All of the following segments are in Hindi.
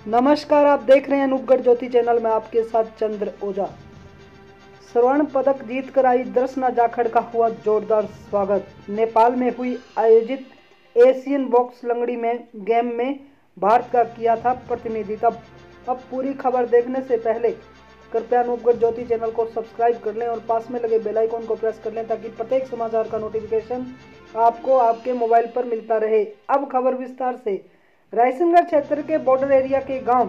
नमस्कार, आप देख रहे हैं अनूपगढ़ ज्योति चैनल में आपके साथ चंद्र ओझा। स्वर्ण पदक जीतकर आई दर्शना जाखड़ का हुआ जोरदार स्वागत। नेपाल में हुई आयोजित एशियन बॉक्स लंगड़ी में गेम में भारत का किया था प्रतिनिधित्व। अब पूरी खबर देखने से पहले कृपया अनूपगढ़ ज्योति चैनल को सब्सक्राइब कर लें और पास में लगे बेल आइकन को प्रेस कर लें ताकि प्रत्येक समाचार का नोटिफिकेशन आपको आपके मोबाइल पर मिलता रहे। अब खबर विस्तार से। रायसेनगढ़ क्षेत्र के बॉर्डर एरिया के गांव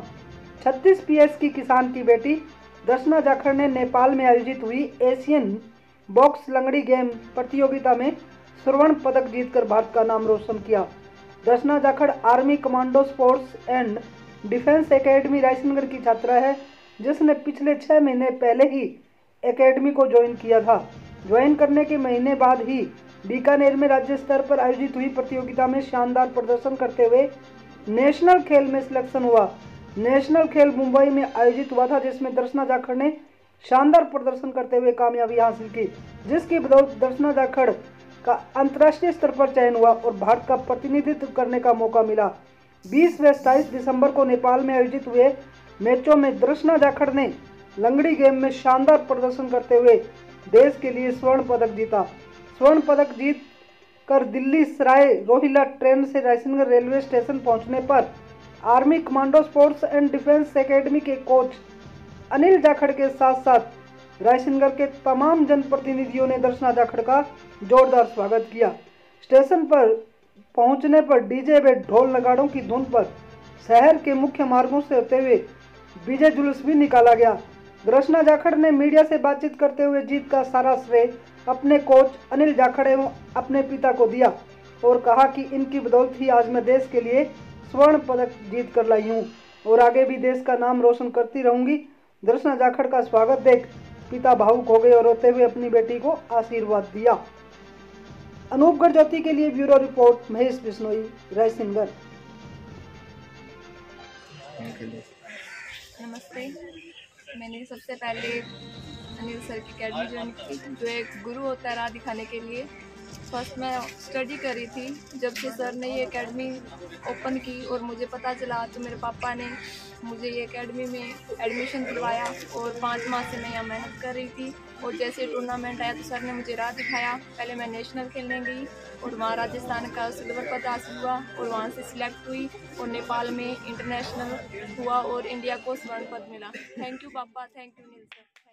36 पीएस की किसान की बेटी दर्शना जाखड़ ने नेपाल में आयोजित हुई एशियन बॉक्स लंगड़ी गेम प्रतियोगिता में स्वर्ण पदक जीतकर भारत का नाम रोशन किया। Darshana Jakhar army commando sports and defence academy Raisengarh की छात्रा है, जिसने पिछले 6 महीने पहले ही एकेडमी को ज्वाइन किया था। ज्वाइन करने के महीने बाद ही बीकानेर में राज्य स्तर पर आयोजित हुई प्रतियोगिता में शानदार प्रदर्शन करते हुए नेशनल खेल में सिलेक्शन हुआ। नेशनल खेल मुंबई में आयोजित हुआ था, जिसमें दर्शना जाखड़ ने शानदार प्रदर्शन करते हुए कामयाबी हासिल की, जिसकी बदौलत दर्शना जाखड़ का अंतर्राष्ट्रीय स्तर पर चयन हुआ और भारत का प्रतिनिधित्व करने का मौका मिला। 20 व 27 दिसंबर को नेपाल में आयोजित हुए मैचों में दर्शना जाखड़ ने लंगड़ी गेम में शानदार प्रदर्शन करते हुए देश के लिए स्वर्ण पदक जीता। स्वर्ण पदक जीत कर दिल्ली सराय रोहिल्ला ट्रेन से रायसेनगढ़ रेलवे स्टेशन पहुंचने पर army commando sports and defence academy के कोच अनिल जाखड़ के साथ साथ रायसेनगढ़ के तमाम जनप्रतिनिधियों ने दर्शना जाखड़ का जोरदार स्वागत किया। स्टेशन पर पहुंचने पर डीजे व ढोल नगाड़ों की धुन पर शहर के मुख्य मार्गों से होते हुए विजय जुलूस भी निकाला गया। दर्शना जाखड़ ने मीडिया से बातचीत करते हुए जीत का सारा श्रेय अपने कोच अनिल जाखड़ एवं अपने पिता को दिया और कहा कि इनकी बदौलत ही आज मैं देश के लिए स्वर्ण पदक जीत कर लाई हूँ और आगे भी देश का नाम रोशन करती रहूंगी। दर्शना जाखड़ का स्वागत देख पिता भावुक हो गए और रोते हुए अपनी बेटी को आशीर्वाद दिया। अनूपगढ़ ज्योति के लिए ब्यूरो रिपोर्ट महेश बिश्नोई, रायसेनगढ़। नमस्ते। मैंने सबसे पहले अनिल सर की अकेडमी ज्वाइन की, जो एक गुरु होता है राह दिखाने के लिए। फर्स्ट मैं स्टडी कर रही थी, जब से सर ने ये एकेडमी ओपन की और मुझे पता चला तो मेरे पापा ने मुझे ये एकेडमी में एडमिशन दिलवाया और 5 माह से मैं यहाँ मेहनत कर रही थी। और जैसे टूर्नामेंट आया तो सर ने मुझे राह दिखाया। पहले मैं नेशनल खेलने गई और वहाँ राजस्थान का सिल्वर पदक हासिल हुआ और वहाँ से सिलेक्ट हुई और नेपाल में इंटरनेशनल हुआ और इंडिया को स्वर्ण पदक मिला। Thank you papa, thank you Anil sir.